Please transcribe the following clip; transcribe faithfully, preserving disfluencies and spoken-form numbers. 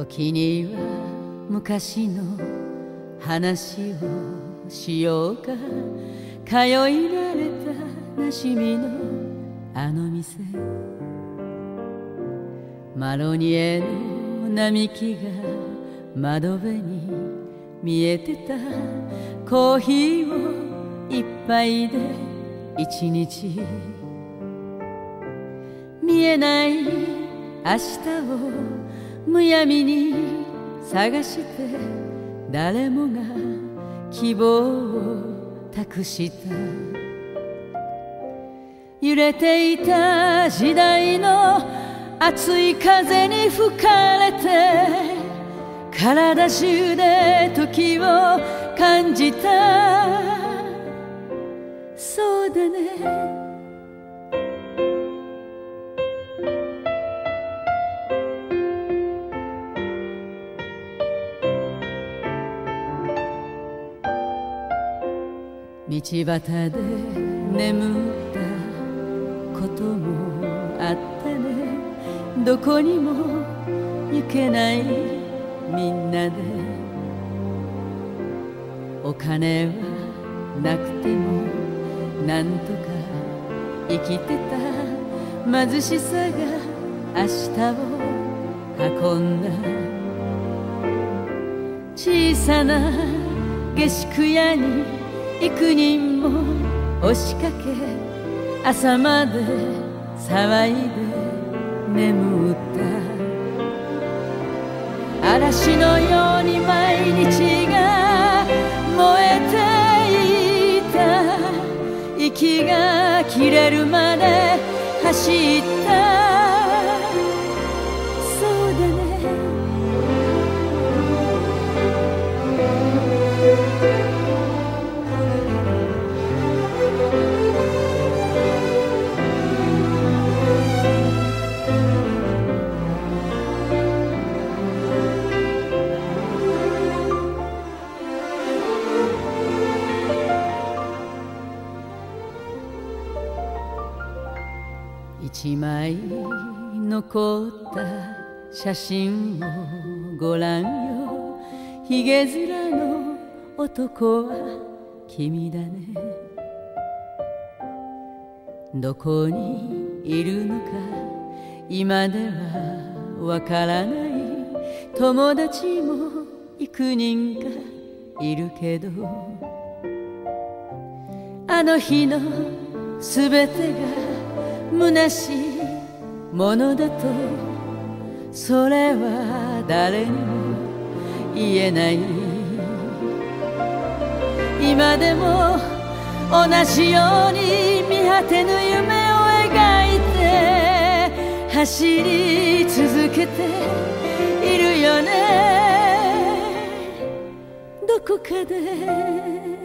時には昔の話をしようか。通い慣れたなじみのあの店、マロニエの並木が窓辺に見えてた。コーヒーを一杯で一日、見えない明日をむやみに探して、誰もが希望を託した。揺れていた時代の熱い風に吹かれて、体中で時を感じた。そうだね、道端で眠ったこともあってね。どこにも行けないみんなで、お金はなくてもなんとか生きてた。貧しさが明日を運んだ。小さな下宿屋に幾人も押しかけ、朝まで騒いで眠った。嵐のように毎日が燃えていた。息が切れるまで走った。そうだね、一枚残った写真をご覧よ。ひげ面の男は君だね。どこにいるのか今ではわからない。友達も幾人かいるけど、あの日のすべてが虚しいものだと、それは誰にも言えない。今でも同じように見果てぬ夢を描いて走り続けているよね。どこかで